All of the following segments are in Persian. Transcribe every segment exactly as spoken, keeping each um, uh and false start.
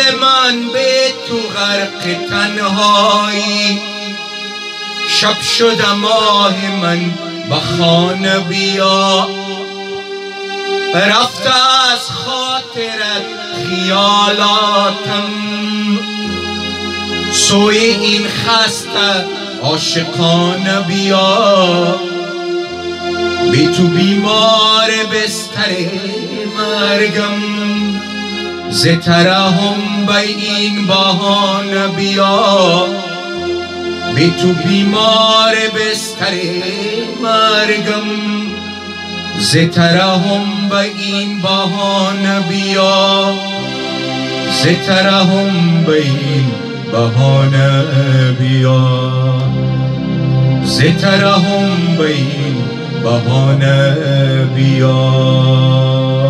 من به تو غرق تنهایی، شب شد ماه من به خانه بیا. رفته از خاطرت خیالاتم، سوی این خسته عاشقانه بیا. بی تو بیمار بستر مرگم، ز ترحم به این بهانه بیا. بی تو بیمار بستر مرگم، ز ترحم به این بهانه بیا. ز ترحم به این بهانه بیا. ز ترحم به این بهانه بیا.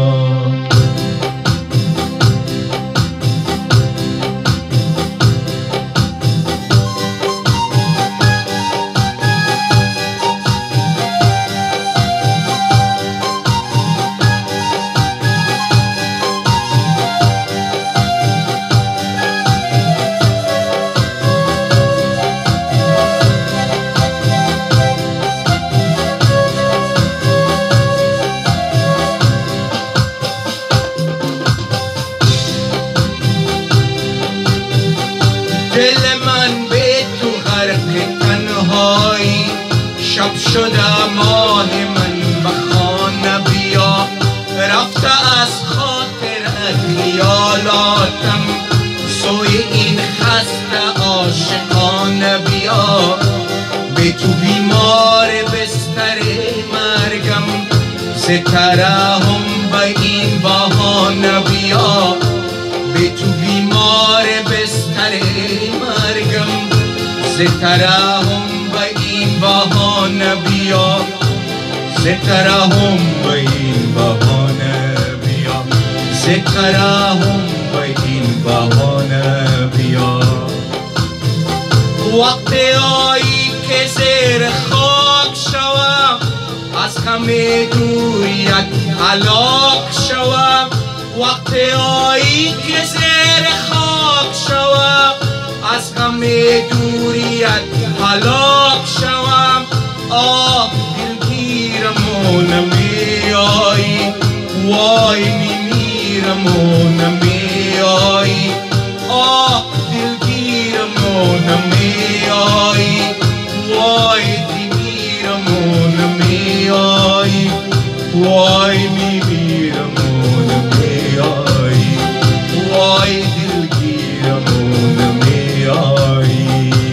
دل من به تو غرق تنهایی، شب شده ماه من به خانه بیا. رفته از خاطر خیالاتم، سوی این خسته عاشقانه بیا. به تو بیمار بستر مرگم، ز ترحم به این بهانه بیا. به تو بیمار بستر مرگم، ز ترحم به این بهانه بیا. ز ترحم به این بهانه بیا. ز ترحم به این بهانه بیا. وقت آیی که زیر خاک شوم، از همه دوریت هلاک شوم. وقت آیی که زیر خاک شوم، از همه دوریت هلاک شوم. آه دلگیرم و نمی آیی، وای میمیرم و نمی آیی. آه دلگیرم و نمی آیی، وای میمیرم و نمی آیی. وای میمیرم و نمی آیی، وای دلگیرم و نمی آیی.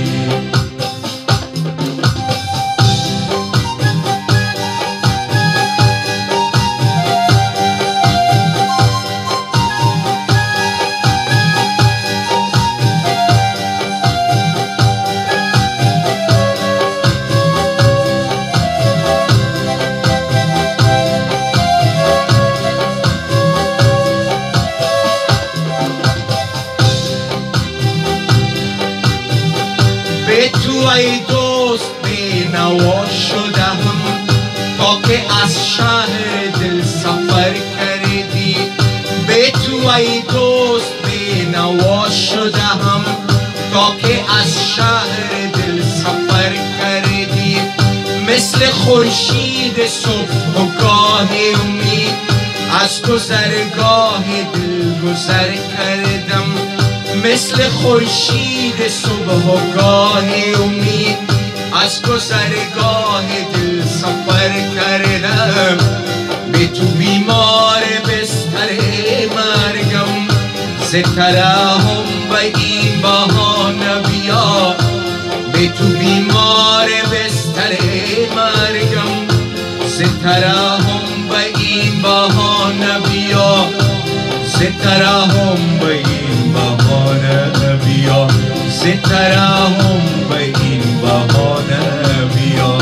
به تو ای دوست بینوا شدم، تا که از شهر دل سفر کردی. به تو ای دوست بینوا شدم، تا که از شهر دل سفر کردی. مثل خورشید صبح و گاه امید، از گذرگاه دل گذر کردم. مثل خورشید صبح و گاه امید، از گذرگاه دل سفر کردم. به تو بیمار بستر مرگم، ز ترحم به این بهانه بیا. به تو بیمار بستر مرگم، ز ترحم به این بهانه بیا. ز ترحم به این بهانه بیا. ز ترحم به این بهانه بیا.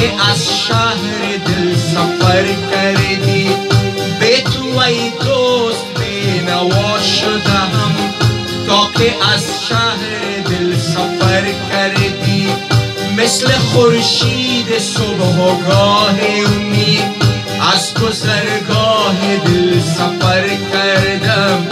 که از شهر دل سفر کردی. به تو ای دوست بینوا شدم تا که از شهر دل سفر کردی. مثل خورشید صبحگاه امید از گذرگاه دل سفر کردم.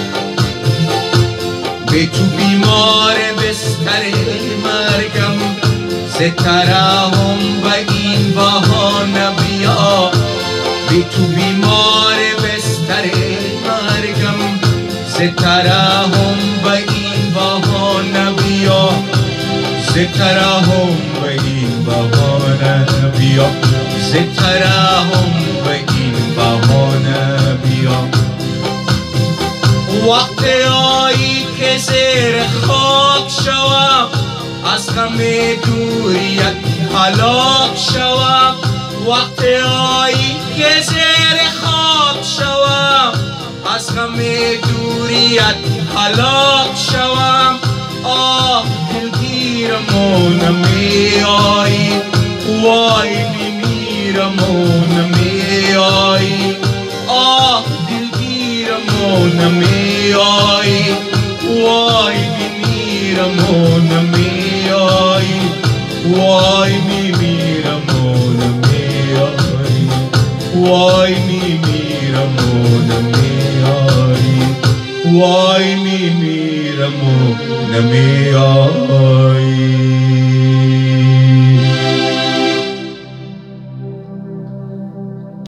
به تو بیمار بستر مرگم سترهم و این بهانه بیا. به تو بیمار بستر مرگم سترهم و این بهانه بیا. سترهم و این بهانه بیا. سترهم و این بهانه بیا. وقت آیی که زیر خاک شوم از غم دوریت هلاک شوم. وقت آیی که زیر خاک شوم از غم دوریت هلاک شوم. آه دلگیرم و نمی آیی وای میمیرم و نمی آیی. آه دلگیرم و نمی آیی وای میمیرم و نمی آیی. وای میمیرم و نمی آیی. وای میمیرم و نمی آیی. وای میمیرم و نمی آیی.